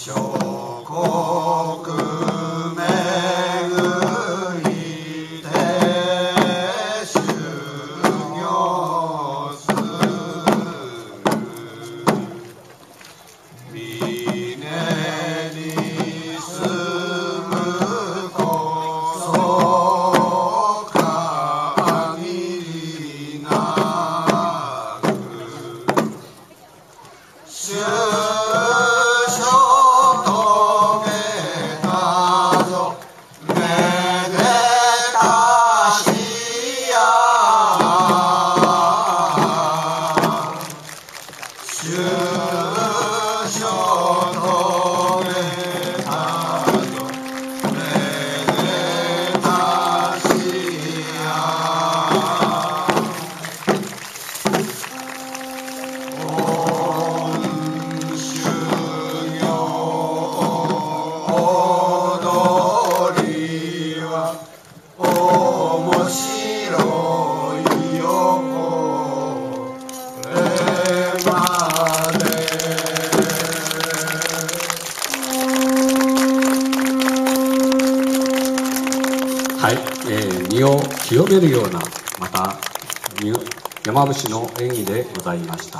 はい、身を清めるような、また山伏の演技でございました。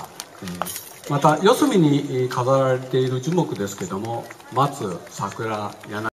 また四隅に飾られている樹木ですけども、松、桜、柳